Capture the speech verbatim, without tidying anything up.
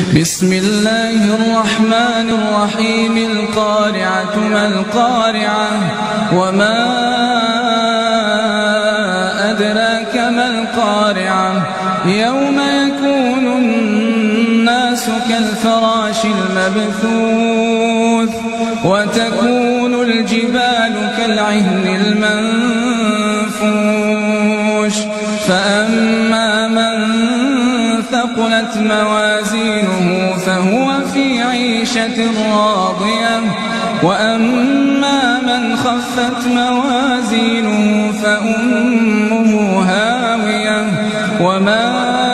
بسم الله الرحمن الرحيم القارعة ما القارعة وما أدراك ما القارعة يوم يكون الناس كالفراش المبثوث وتكون الجبال كالعهن المنفوش فأما من ثقلت موازينه فهو في عيشة راضية وأما من خفت موازينه فأمه هاوية وما